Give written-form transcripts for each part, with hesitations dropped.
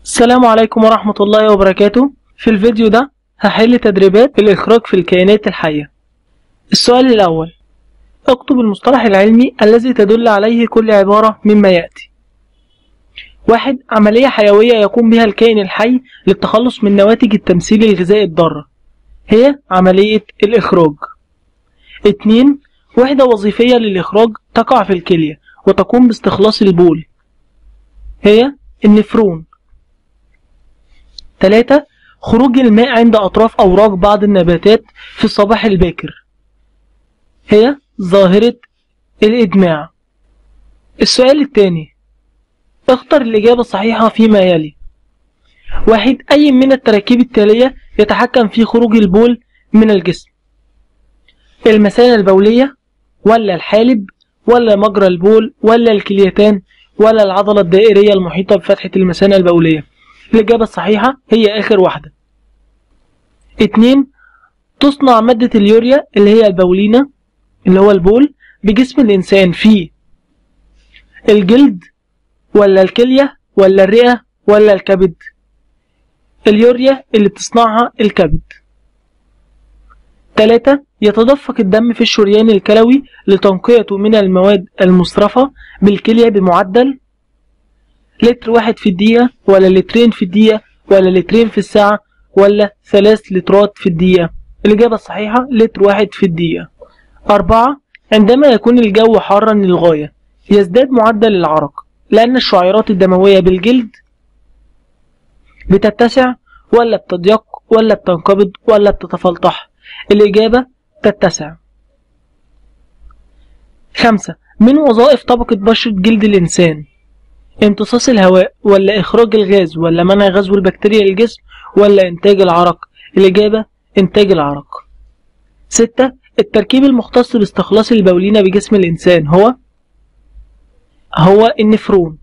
السلام عليكم ورحمة الله وبركاته. في الفيديو ده هحل تدريبات الإخراج في الكائنات الحية. السؤال الأول: اكتب المصطلح العلمي الذي تدل عليه كل عبارة مما يأتي. 1. عملية حيوية يقوم بها الكائن الحي للتخلص من نواتج التمثيل الغذائي الضارة، هي عملية الإخراج. 2. وحدة وظيفية للإخراج تقع في الكلية وتقوم باستخلاص البول، هي النفرون. 3. خروج الماء عند أطراف أوراق بعض النباتات في الصباح الباكر، هي ظاهرة الإجماع. السؤال الثاني: اختر الإجابة الصحيحة فيما يلي. 1. أي من التراكيب التالية يتحكم في خروج البول من الجسم؟ المثانة البولية، ولا الحالب، ولا مجرى البول، ولا الكليتان، ولا العضلة الدائرية المحيطة بفتحة المثانة البولية؟ الإجابة الصحيحة هي آخر واحدة. 2. تصنع مادة اليوريا اللي هي البولينة اللي هو البول بجسم الإنسان في الجلد، ولا الكلية، ولا الرئة، ولا الكبد؟ اليوريا اللي بتصنعها الكبد. 3. يتدفق الدم في الشريان الكلوي لتنقيته من المواد المصرفة بالكلية بمعدل لتر واحد في الدقيقة، ولا لترين في الدقيقة، ولا لترين في الساعة، ولا 3 لترات في الدقيقة؟ الإجابة الصحيحة لتر واحد في الدقيقة. 4. عندما يكون الجو حارا للغاية يزداد معدل العرق لأن الشعيرات الدموية بالجلد بتتسع، ولا بتضيق، ولا بتنقبض، ولا بتتفلتح؟ الإجابة تتسع. 5. من وظائف طبقة بشرة جلد الإنسان امتصاص الهواء، ولا إخراج الغاز، ولا منع غزو البكتيريا للجسم، ولا إنتاج العرق؟ الإجابة إنتاج العرق. 6. التركيب المختص باستخلاص البولينة بجسم الإنسان هو النفرون.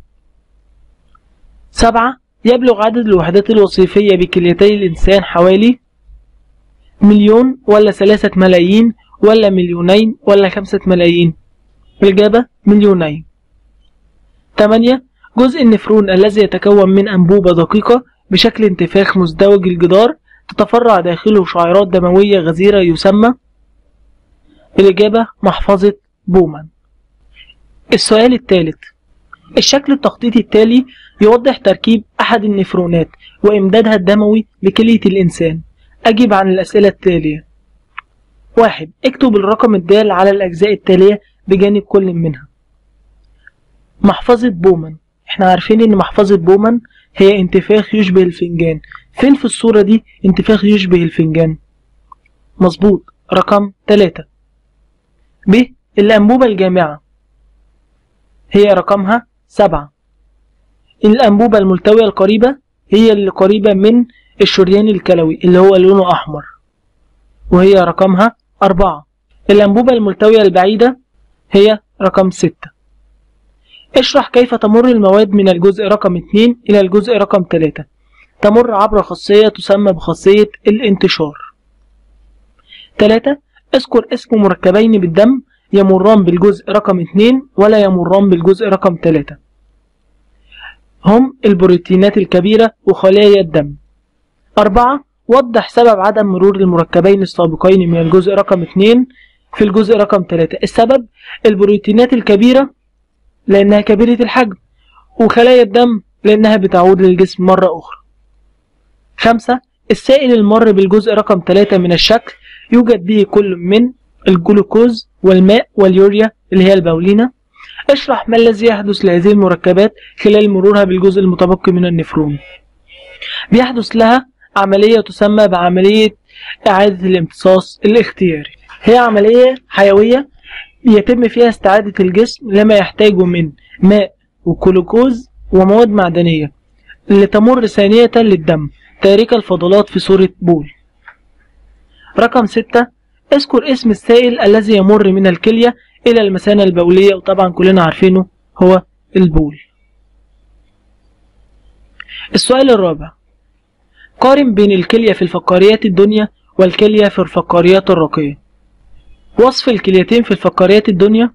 7. يبلغ عدد الوحدات الوظيفية بكليتي الإنسان حوالي 1,000,000، ولا 3 ملايين، ولا 2,000,000، ولا 5 ملايين؟ الإجابة 2,000,000. 8. جزء النفرون الذي يتكون من أنبوبة دقيقة بشكل انتفاخ مزدوج الجدار تتفرع داخله شعيرات دموية غزيرة يسمى؟ الإجابة محفظة بومان. السؤال الثالث: الشكل التخطيطي التالي يوضح تركيب أحد النفرونات وإمدادها الدموي بكلية الإنسان. أجب عن الأسئلة التالية. 1. اكتب الرقم الدال على الأجزاء التالية بجانب كل منها. محفظة بومان، احنا عارفين ان محفظة بومان هي انتفاخ يشبه الفنجان. فين في الصورة دي انتفاخ يشبه الفنجان؟ مظبوط، رقم 3. ب. الأنبوبة الجامعة هي رقمها 7. الأنبوبة الملتوية القريبة هي اللي قريبة من الشريان الكلوي اللي هو لونه أحمر وهي رقمها 4. الأنبوبة الملتوية البعيدة هي رقم 6. اشرح كيف تمر المواد من الجزء رقم 2 إلى الجزء رقم 3. تمر عبر خاصية تسمى بخاصية الانتشار. 3. اذكر اسم مركبين بالدم يمران بالجزء رقم 2 ولا يمران بالجزء رقم 3. هم البروتينات الكبيرة وخلايا الدم. 4. وضح سبب عدم مرور المركبين السابقين من الجزء رقم 2 في الجزء رقم 3. السبب البروتينات الكبيرة لأنها كبيرة الحجم، وخلايا الدم لأنها بتعود للجسم مرة أخرى. 5. السائل المر بالجزء رقم 3 من الشكل يوجد به كل من الجلوكوز والماء واليوريا اللي هي البولينة. اشرح ما الذي يحدث لهذه المركبات خلال مرورها بالجزء المتبقي من النفرون. بيحدث لها عملية تسمى بعملية إعادة الامتصاص الاختياري، هي عملية حيوية يتم فيها استعادة الجسم لما يحتاجه من ماء وجلوكوز ومواد معدنية اللي تمر ثانية للدم تاركة الفضلات في صورة بول. رقم 6. اذكر اسم السائل الذي يمر من الكلية إلى المثانة البولية، وطبعا كلنا عارفينه هو البول. السؤال الرابع: قارن بين الكلية في الفقاريات الدنيا والكلية في الفقاريات الرقية. وصف الكليتين في الفقاريات الدنيا: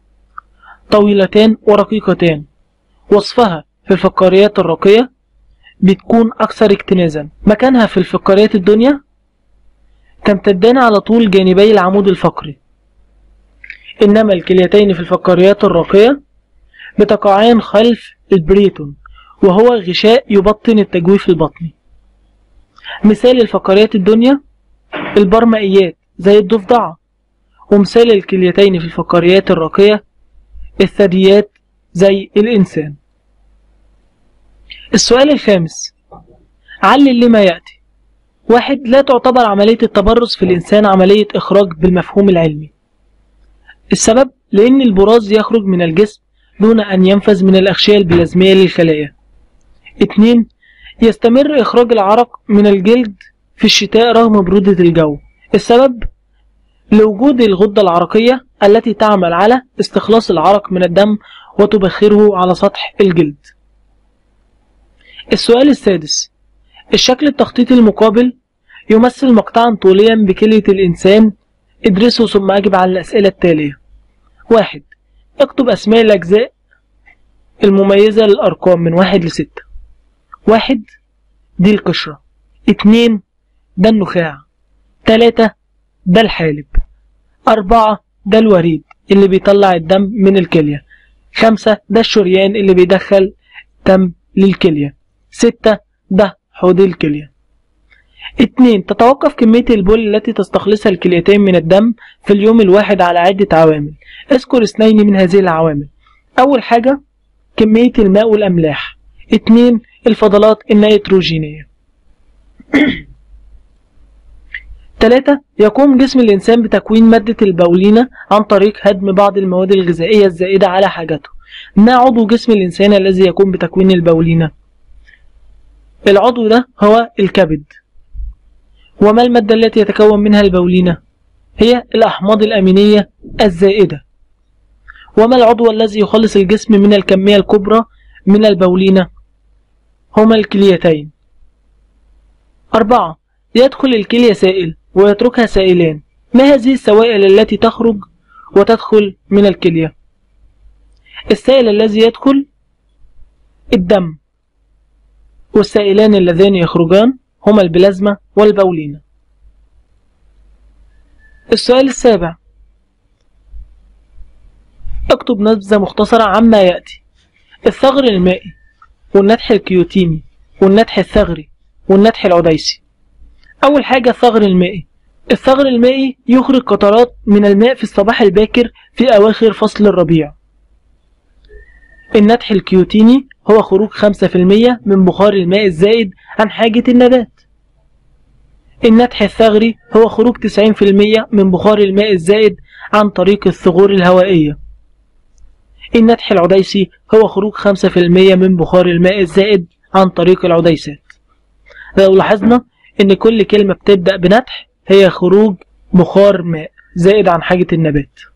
طويلتان ورقيقتان. وصفها في الفقاريات الرقية: بتكون أكثر اكتنازا. مكانها في الفقارات الدنيا تمتدان على طول جانبي العمود الفقري، إنما الكليتين في الفقاريات الراقية بتقعان خلف البريتون، وهو غشاء يبطن التجويف البطني. مثال الفقارات الدنيا البرمائيات زي الضفدعة، ومثال الكليتين في الفقاريات الراقية الثدييات زي الإنسان. السؤال الخامس، علل لما يأتي. 1. لا تعتبر عملية التبرز في الإنسان عملية إخراج بالمفهوم العلمي. السبب لأن البراز يخرج من الجسم دون أن ينفذ من الأغشية البلازمية للخلايا. 2. يستمر إخراج العرق من الجلد في الشتاء رغم برودة الجو. السبب لوجود الغدة العرقية التي تعمل على استخلاص العرق من الدم وتبخره على سطح الجلد. السؤال السادس، الشكل التخطيطي المقابل يمثل مقطعا طوليا بكلية الإنسان. ادرسه ثم أجب على الأسئلة التالية. 1. اكتب أسماء الأجزاء المميزة للأرقام من 1 ل6. 1 دي القشرة، 2 ده النخاع، 3 ده الحالب، 4 ده الوريد اللي بيطلع الدم من الكلية، 5 ده الشريان اللي بيدخل دم للكلية، 6 ده حوض الكلية. 2. تتوقف كمية البول التي تستخلصها الكليتين من الدم في اليوم الواحد على عدة عوامل. اذكر 2 من هذه العوامل. أول حاجة كمية الماء والأملاح. 2 الفضلات النيتروجينية. 3 يقوم جسم الإنسان بتكوين مادة البولينة عن طريق هدم بعض المواد الغذائية الزائدة على حاجته. ما عضو جسم الإنسان الذي يقوم بتكوين البولينة؟ العضو ده هو الكبد. وما المادة التي يتكون منها البولينة؟ هي الأحماض الأمينية الزائدة. وما العضو الذي يخلص الجسم من الكمية الكبرى من البولينة؟ هما الكليتين. 4 يدخل الكلية سائل ويتركها سائلان. ما هذه السوائل التي تخرج وتدخل من الكلية؟ السائل الذي يدخل الدم، والسائلان اللذان يخرجان هما البلازما والبولينة. السؤال السابع، اكتب نبذة مختصرة عما يأتي. الثغر المائي والنتح الكيوتيني والنتح الثغري والنتح العديسي. أول حاجة الثغر المائي. الثغر المائي يخرج قطرات من الماء في الصباح الباكر في أواخر فصل الربيع. النتح الكيوتيني هو خروج 5% من بخار الماء الزائد عن حاجة النبات. النتح الثغري هو خروج 90% من بخار الماء الزائد عن طريق الثغور الهوائية. النتح العديسي هو خروج 5% من بخار الماء الزائد عن طريق العديسات. لو لاحظنا ان كل كلمة بتبدأ بنتح هي خروج بخار ماء زائد عن حاجة النبات.